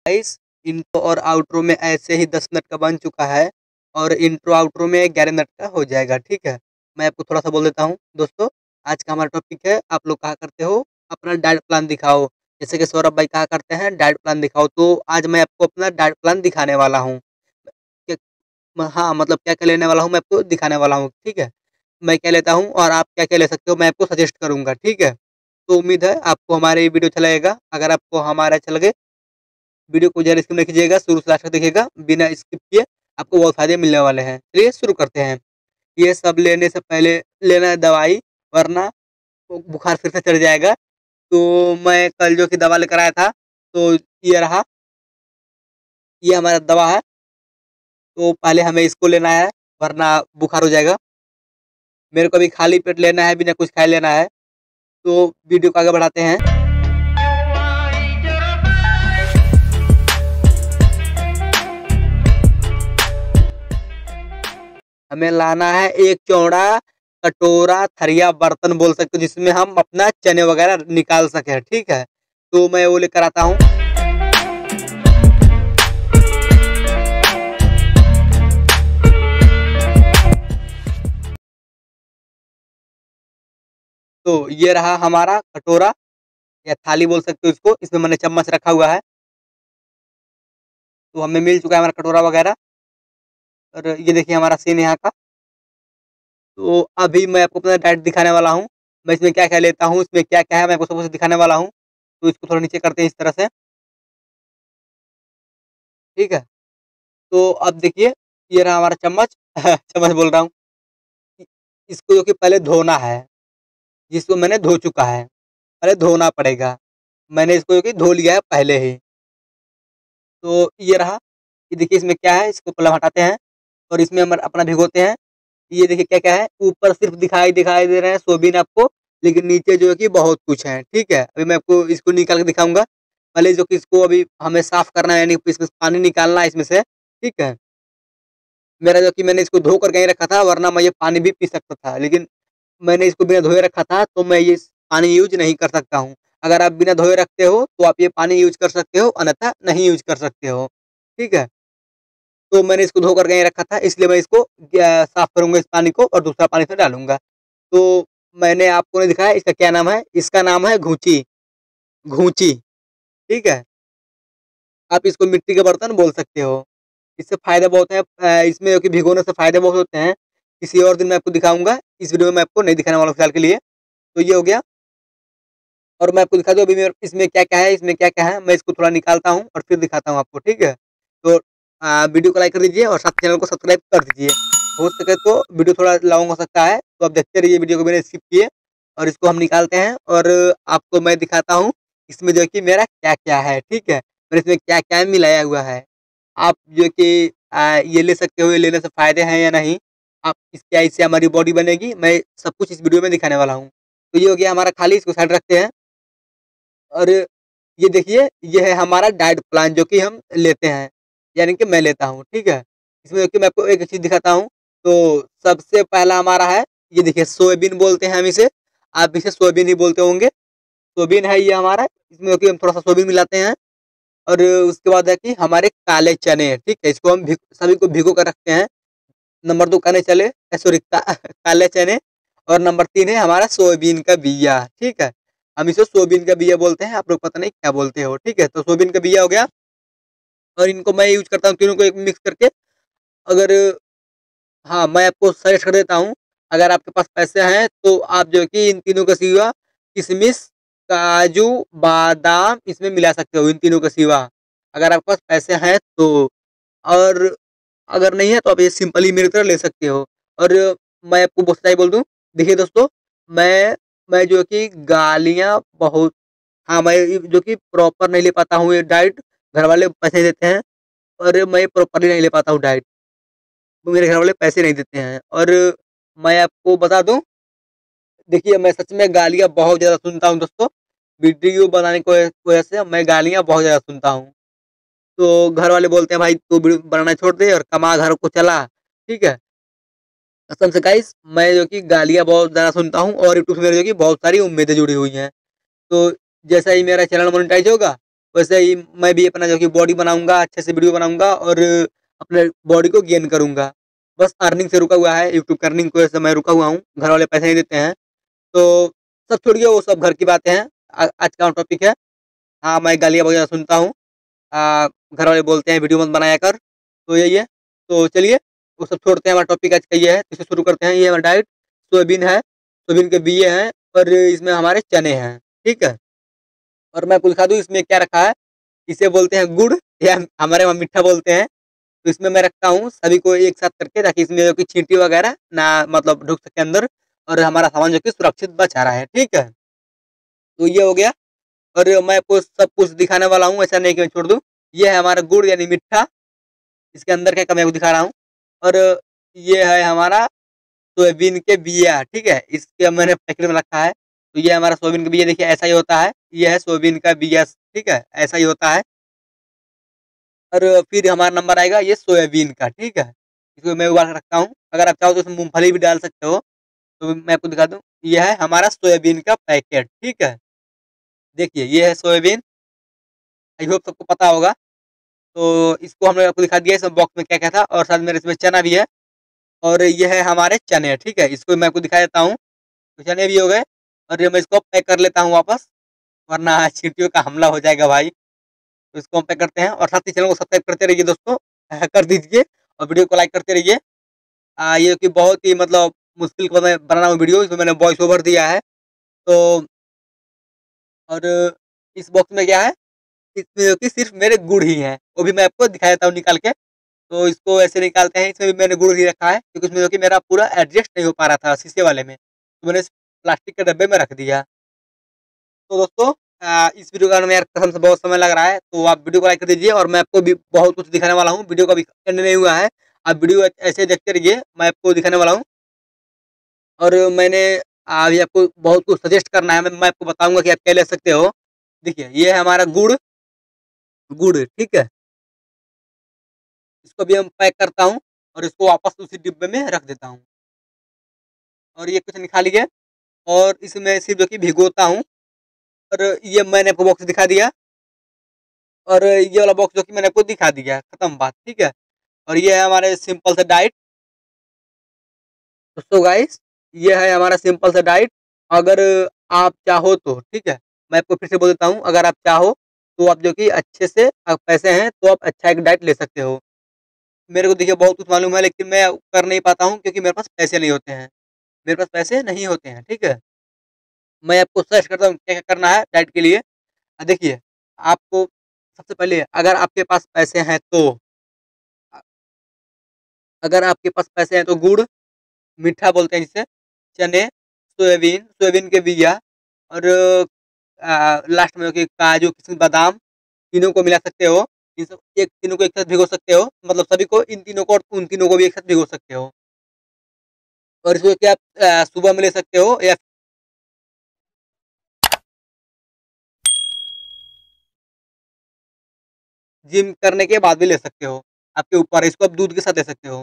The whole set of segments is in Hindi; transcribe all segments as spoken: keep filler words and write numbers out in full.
गाइस इंट्रो और आउट्रो में ऐसे ही दस मिनट का बन चुका है और इंट्रो आउट्रो में ग्यारह मिनट का हो जाएगा, ठीक है। मैं आपको थोड़ा सा बोल देता हूँ दोस्तों। आज का हमारा टॉपिक है, आप लोग कहा करते हो अपना डाइट प्लान दिखाओ। जैसे कि सौरभ भाई कहा करते हैं डाइट प्लान दिखाओ, तो आज मैं आपको अपना डाइट प्लान दिखाने वाला हूँ। कि- हाँ, मतलब क्या क्या लेने वाला हूँ मैं आपको दिखाने वाला हूँ, ठीक है। मैं क्या लेता हूँ और आप क्या क्या ले सकते हो मैं आपको सजेस्ट करूंगा, ठीक है। तो उम्मीद है आपको हमारे ये वीडियो अच्छा लगेगा। अगर आपको हमारा अच्छा लगे वीडियो को ज़्यादा स्किप नहीं कीजिएगा, शुरू से लास्ट तक देखिएगा, बिना स्किप किए आपको बहुत फायदे मिलने वाले हैं। चलिए शुरू करते हैं। ये सब लेने से पहले लेना है दवाई, वरना वो बुखार फिर से चढ़ जाएगा। तो मैं कल जो कि दवा लेकर आया था, तो ये रहा, ये हमारा दवा है। तो पहले हमें इसको लेना है वरना बुखार हो जाएगा। मेरे को अभी खाली पेट लेना है, बिना कुछ खाए लेना है। तो वीडियो को आगे बढ़ाते हैं। हमें लाना है एक चौड़ा कटोरा, थरिया, बर्तन बोल सकते हो, जिसमें हम अपना चने वगैरह निकाल सके, ठीक है। तो मैं वो लेकर आता हूँ। तो ये रहा हमारा कटोरा या थाली बोल सकते हो इसको, इसमें मैंने चम्मच रखा हुआ है। तो हमें मिल चुका है हमारा कटोरा वगैरह। और ये देखिए हमारा सीन यहाँ का। तो अभी मैं आपको अपना डाइट दिखाने वाला हूँ। मैं इसमें क्या क्या लेता हूँ, इसमें क्या क्या है, मैं आपको सब कुछ दिखाने वाला हूँ। तो इसको थोड़ा नीचे करते हैं इस तरह से, ठीक है। तो अब देखिए ये रहा हमारा चम्मच चम्मच बोल रहा हूँ। इसको जो कि पहले धोना है, जिसको मैंने धो चुका है, पहले धोना पड़ेगा। मैंने इसको जो कि धो लिया है पहले ही। तो ये रहा, ये देखिए इसमें क्या है, इसको पहले हटाते हैं और इसमें हम अपना भिगोते हैं। ये देखिए क्या क्या है, ऊपर सिर्फ दिखाई दिखाई दे रहे हैं सोयाबीन आपको, लेकिन नीचे जो है कि बहुत कुछ है, ठीक है। अभी मैं आपको इसको निकाल के दिखाऊंगा। पहले जो कि इसको अभी हमें साफ करना है, यानी इसमें से पानी निकालना है इसमें से, ठीक है। मेरा जो कि मैंने इसको धो कर कहीं रखा था, वरना मैं ये पानी भी पी सकता था, लेकिन मैंने इसको बिना धोए रखा था, तो मैं ये पानी यूज नहीं कर सकता हूँ। अगर आप बिना धोए रखते हो तो आप ये पानी यूज कर सकते हो, अन्यथा नहीं यूज कर सकते हो, ठीक है। तो मैंने इसको धोकर कहीं रखा था, इसलिए मैं इसको अ, साफ करूंगा इस पानी को और दूसरा पानी से डालूंगा। तो मैंने आपको नहीं दिखाया इसका क्या नाम है, इसका नाम है घूंची, घूंची, ठीक है। आप इसको मिट्टी के बर्तन बोल सकते हो। इससे फायदे बहुत हैं, अ, इसमें जो कि भिगोने से फायदे बहुत होते हैं। किसी और दिन मैं आपको दिखाऊंगा, इस वीडियो में मैं आपको नहीं दिखाने वाला हूँ फिलहाल के लिए। तो ये हो गया। और मैं आपको दिखा दूँ अभी मेरे इसमें क्या-क्या है, इसमें क्या-क्या है, मैं इसको थोड़ा निकालता हूँ और फिर दिखाता हूँ आपको, ठीक है? तो अ, वीडियो को लाइक कर दीजिए और साथ चैनल को सब्सक्राइब कर दीजिए। हो सके तो वीडियो थोड़ा लॉन्ग हो सकता है, तो आप देखते रहिए वीडियो को बिना स्किप किए। और इसको हम निकालते हैं और आपको मैं दिखाता हूँ, इसमें जो है कि मेरा क्या-क्या है, ठीक है? और इसमें क्या-क्या मिलाया हुआ है। आप जो है कि अ, ये ले सकते हो, ये लेने से फ़ायदे हैं या नहीं, आप इस क्या इससे हमारी बॉडी बनेगी, मैं सब कुछ इस वीडियो में दिखाने वाला हूँ। तो ये हो गया हमारा खाली, इसको साइड रखते हैं। और ये देखिए, ये है हमारा डाइट प्लान जो कि हम लेते हैं, यानी कि मैं लेता हूँ, ठीक है? इसमें देखिए मैं आपको एक चीज़ दिखाता हूँ। तो सबसे पहला हमारा है, ये देखिए सोयाबीन बोलते हैं हम इसे, आप इसे सोयाबीन ही बोलते होंगे। सोयाबीन है ये हमारा, इसमें देखिए हम थोड़ा-सा सोयाबीन मिलाते हैं। और उसके बाद है कि हमारे काले चने, ठीक है? इसको हम भिग सभी को भिगो कर रखते हैं। नंबर दो काले चने अ, सॉरी का काले चने। और नंबर तीन है हमारा सोयाबीन का बिया, ठीक है? हम इसे सोयाबीन का बिया बोलते हैं, आप लोग पता नहीं क्या बोलते हो, ठीक है? तो सोयाबीन का बिया हो गया। और इनको मैं यूज़ करता हूँ तीनों को एक मिक्स करके। अगर हाँ, मैं आपको सजेस्ट कर देता हूँ, अगर आपके पास पैसे हैं तो आप जो है कि इन तीनों के सिवा किशमिश, काजू, बादाम इसमें मिला सकते हो, इन तीनों के सिवा, अगर आपके पास पैसे हैं तो। और अगर नहीं है तो आप ये सिंपल ही मेरी तरह ले सकते हो। और मैं आपको बहुत सच्चाई बोल दूँ, देखिए दोस्तों, मैं मैं जो है कि गालियाँ बहुत, हाँ, मैं ये जो कि प्रॉपर नहीं ले पाता हूँ ये डाइट, घर वाले पैसे देते हैं और मैं प्रॉपर्ली नहीं ले पाता हूँ डाइट, तो मेरे घर वाले पैसे नहीं देते हैं। और मैं आपको बता दूँ, देखिए मैं सच में गालियाँ बहुत ज़्यादा सुनता हूँ दोस्तों, वीडियो बनाने की वजह वजह से मैं गालियाँ बहुत ज़्यादा सुनता हूँ। तो घर वाले बोलते हैं भाई तू वीडियो बनाना छोड़ दे और कमा, घर को चला, ठीक है? कसम से गाइस मैं जो कि गालियाँ बहुत ज़्यादा सुनता हूँ और यूट्यूब से मेरे जो कि बहुत सारी उम्मीदें जुड़ी हुई हैं। तो जैसा ही मेरा चैनल मोनेटाइज़ होगा, वैसे ही मैं भी अपना जो कि बॉडी बनाऊँगा, अच्छे से वीडियो बनाऊँगा और अपने बॉडी को गेन करूँगा। बस अर्निंग से रुका हुआ है, यूट्यूब की अर्निंग की वजह से मैं रुका हुआ हूँ, घर वाले पैसे नहीं देते हैं। तो सब छोड़िए, वो सब घर की बातें हैं। अ, आज का टॉपिक है, हाँ, मैं गालियाँ वगैरह सुनता हूँ। अ, घर वाले बोलते हैं वीडियो मत बनाया कर, तो यही है। तो चलिए वो सब छोड़ते हैं, हमारा टॉपिक आज का ये है, इसे शुरू करते हैं। ये हमारा डाइट सोयाबीन है, सोयाबीन के बिए हैं और इसमें हमारे चने हैं, ठीक है। और मैं आपको दिखा दूँ इसमें क्या रखा है। इसे बोलते हैं गुड़, या हमारे वहाँ मीठा बोलते हैं। तो इसमें मैं रखता हूँ सभी को एक साथ करके, ताकि इसमें जो कि चींटी वगैरह ना मतलब ढुक सके अंदर, और हमारा सामान जो कि सुरक्षित बचा रहा है, ठीक है। तो ये हो गया, और मैं आपको सब कुछ दिखाने वाला हूँ, ऐसा नहीं कि मैं छोड़ दूँ। ये है हमारा गुड़ यानी मीठा, इसके अंदर क्या मैं आपको दिखा रहा हूँ। और ये है हमारा सोयाबीन के बिया, ठीक है। इसके मैंने पैकेट में रखा है। तो ये हमारा सोयाबीन का बिया, देखिए ऐसा ही होता है। ये है सोयाबीन का बिया, ठीक है, ऐसा ही होता है। और फिर हमारा नंबर आएगा ये सोयाबीन का, ठीक है। इसको मैं उबाल के रखता हूँ। अगर आप चाहो तो इसमें मूँगफली भी डाल सकते हो। तो मैं आपको दिखा दूँ, ये है हमारा सोयाबीन का पैकेट, ठीक है। देखिए ये है सोयाबीन, आई होप सबको पता होगा। तो इसको हमने आपको दिखा दिया इस बॉक्स में क्या-क्या था, और साथ में इसमें चना भी है, और ये है हमारे चने, ठीक है। इसको मैं आपको दिखा देता हूँ। तो चने भी हो गए, और ये मैं इसको पैक कर लेता हूँ वापस, वरना चींटियों का हमला हो जाएगा भाई। तो इसको हम पैक करते हैं, और साथ ही चैनल को सब्सक्राइब करते रहिए दोस्तों, कर दीजिए, और वीडियो को लाइक करते रहिए। अ, ये कि बहुत ही मतलब मुश्किल को मैं बना रहा हूँ वीडियो, इसमें मैंने वॉइस ओवर दिया है। तो और इस बॉक्स में क्या है, इसमें जो कि सिर्फ मेरे गुड़ ही हैं, वो भी मैं आपको दिखा देता हूँ निकाल के। तो इसको ऐसे निकालते हैं, इसमें भी मैंने गुड़ ही रखा है, क्योंकि इसमें जो कि मेरा पूरा एडजस्ट नहीं हो पा रहा था शीशे वाले में, तो मैंने इस प्लास्टिक के डब्बे में रख दिया। तो दोस्तों अ, इस वीडियो का यार कसम से बहुत समय लग रहा है, तो आप वीडियो को लाइक कर दीजिए, और मैं आपको भी बहुत कुछ दिखाने वाला हूँ। वीडियो का भी एंड नहीं हुआ है, आप वीडियो ऐसे देखते रहिए, मैं आपको दिखाने वाला हूँ। और मैंने अभी आपको बहुत कुछ सजेस्ट करना है, मैं मैं आपको बताऊँगा कि आप क्या ले सकते हो। देखिए ये है हमारा गुड़, गुड़, ठीक है। इसको भी हम पैक करता हूँ, और इसको वापस उसी डिब्बे में रख देता हूँ। और ये कुछ निकाल लिए, और इसमें सिर्फ जो कि भिगोता हूँ। और ये मैंने आपको बॉक्स दिखा दिया, और ये वाला बॉक्स जो कि मैंने आपको दिखा दिया, खत्म बात, ठीक है। और ये है हमारे सिंपल सा डाइट। तो गाइस ये है हमारा सिंपल सा डाइट। अगर आप चाहो तो, ठीक है, मैं आपको फिर से बोल देता हूँ, अगर आप चाहो तो आप जो कि अच्छे से अ, पैसे हैं तो आप अच्छा एक डाइट ले सकते हो। मेरे को देखिए बहुत कुछ मालूम है, लेकिन मैं कर नहीं पाता हूँ, क्योंकि मेरे पास पैसे नहीं होते हैं। मेरे पास पैसे नहीं होते हैं, ठीक है। मैं आपको सजेस्ट करता हूँ क्या-क्या करना है डाइट के लिए। अ, देखिए, आपको सबसे पहले अगर आपके पास पैसे हैं तो अ, अगर आपके पास पैसे हैं तो गुड़, मीठा बोलते हैं जिसे, चने, सोयाबीन, सोयाबीन के बिया, और अ, लास्ट में कि काजू, किशमिश, बादाम, तीनों को मिला सकते हो। इन सब एक तीनों को एक साथ भिगो सकते हो, मतलब सभी को, इन तीनों को और उन तीनों को भी एक साथ भिगो सकते हो। और इसको क्या आप अ, सुबह में ले सकते हो, या जिम करने के बाद भी ले सकते हो। आपके ऊपर है, इसको आप दूध के साथ ले सकते हो।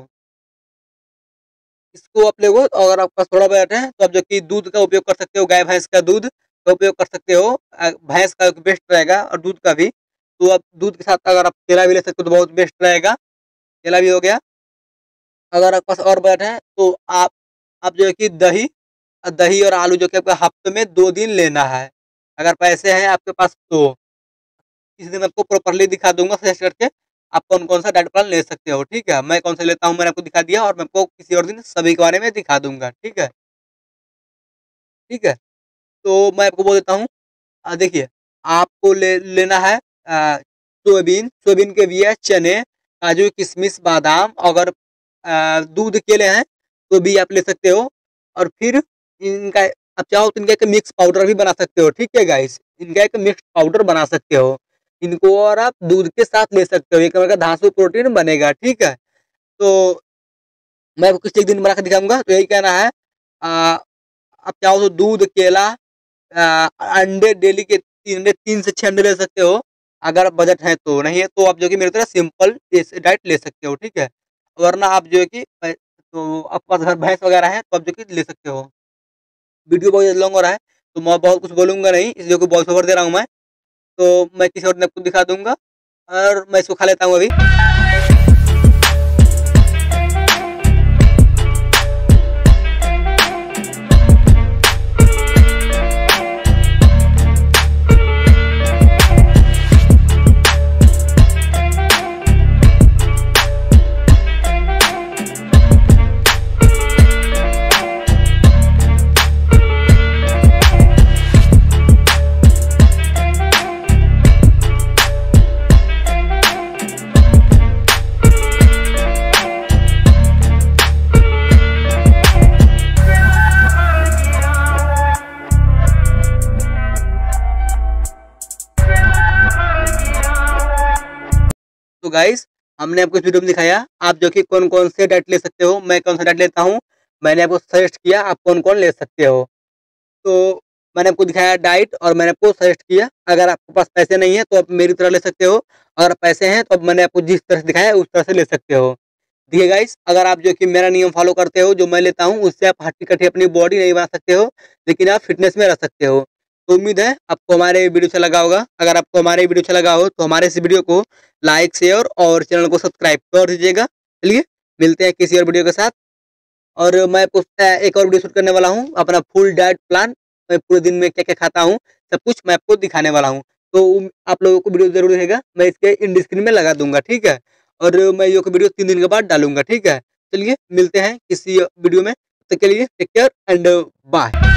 इसको आप लोगो, अगर आपके पास थोड़ा बजट है तो आप जो कि दूध का उपयोग कर सकते हो, गाय-भैंस का दूध का उपयोग कर सकते हो। अ, भैंस का बेस्ट रहेगा, और दूध का भी। तो आप दूध के साथ अगर आप केला भी ले सकते हो तो बहुत बेस्ट रहेगा, केला भी हो गया। अगर आपके पास और बजट है तो आप आप जो है कि दही अ, दही और आलू जो कि आपको हफ्ते में दो दिन लेना है। अगर पैसे हैं आपके पास तो। इस दिन आपको प्रॉपर्ली दिखा दूँगा सजेस्ट करके, आप कौन-कौन सा डाइट प्लान ले सकते हो, ठीक है? मैं कौन सा लेता हूँ मैंने आपको दिखा दिया, और मैं आपको किसी और दिन सभी के बारे में दिखा दूँगा, ठीक है? ठीक है? तो मैं आपको बोल देता हूँ। अ, देखिए, आपको ले लेना है अ, सोयाबीन, सोयाबीन के बिया, चने, काजू, किशमिश, बादाम, अगर अ, दूध केले हैं, तो भी आप ले सकते हो। और फिर इनका आप चाहो तो इनका एक मिक्स पाउडर भी बना सकते हो, ठीक है गाइस? इनका एक मिक्स पाउडर बना सकते हो। इनको और आप दूध के साथ ले सकते हो, एक प्रकार का धांसू प्रोटीन बनेगा, ठीक है? तो मैं आपको किसी एक दिन बना के दिखाऊँगा, तो यही कहना है। अ, आप चाहो तो दूध, केला, अ, अंडे डेली के तीन अंडे, तीन से छह अंडे ले सकते हो, अगर बजट है तो। नहीं है तो आप जो कि मेरी तरह सिंपल ऐसे डाइट ले सकते हो, ठीक है? वरना आप जो है कि अ, तो आपके पास घर भैंस वगैरह है तो आप जो कि ले सकते हो। वीडियो बहुत लॉन्ग हो रहा है, तो मैं बहुत कुछ बोलूँगा नहीं, इसलिए कि वॉइस ओवर दे रहा हूँ मैं। तो मैं किसी और दिन आपको दिखा दूंगा और मैं इसको खा लेता हूँ अभी। तो गाइस, हमने आपको इस वीडियो में दिखाया आप जो कि कौन कौन से डाइट ले सकते हो। मैं कौन सा डाइट लेता हूँ, मैंने आपको सजेस्ट किया आप कौन कौन ले सकते हो। तो मैंने आपको दिखाया डाइट और मैंने आपको सजेस्ट किया। अगर आपके पास पैसे नहीं है तो आप मेरी तरह ले सकते हो, अगर पैसे हैं तो अब मैंने आपको जिस तरह से दिखाया उस तरह से ले सकते हो। देखिए गाइस, अगर आप जो कि मेरा नियम फॉलो करते हो जो मैं लेता हूँ, उससे आप हट्टी कट्टी अपनी बॉडी नहीं बना सकते हो, लेकिन आप फिटनेस में रह सकते हो। तो उम्मीद है आपको हमारे वीडियो अच्छा लगा होगा। अगर आपको हमारे वीडियो अच्छा लगा हो तो हमारे इस वीडियो को लाइक शेयर और चैनल को सब्सक्राइब कर दीजिएगा। चलिए मिलते हैं किसी और वीडियो के साथ। और मैं आपको एक और वीडियो शूट करने वाला हूँ, अपना फुल डाइट प्लान, मैं पूरे दिन में क्या क्या खाता हूँ सब कुछ मैं आपको दिखाने वाला हूँ। तो आप लोगों को वीडियो जरूर रहेगा, मैं इसके इंड स्क्रीन में लगा दूंगा, ठीक है। और मैं ये वीडियो तीन दिन के बाद डालूंगा, ठीक है। चलिए मिलते हैं किसी वीडियो में, तब तक के लिए टेक केयर एंड बाय।